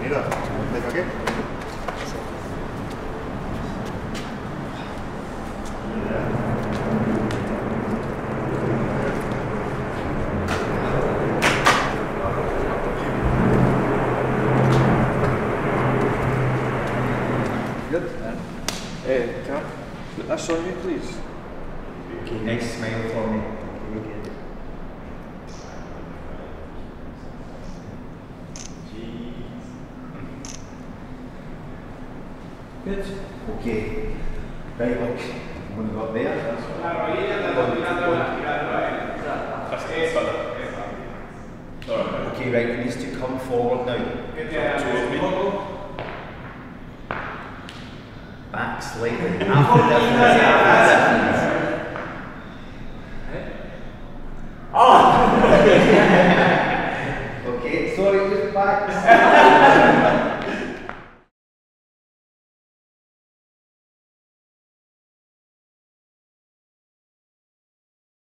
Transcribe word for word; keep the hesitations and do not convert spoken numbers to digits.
Mira, ¿me cagué? Good. Uh, can I put this on you, please? Okay, nice smile for me. Good. Okay. Right, look. I'm going to go up there. Okay, right, it needs to come forward now. Back slightly. Half the difference.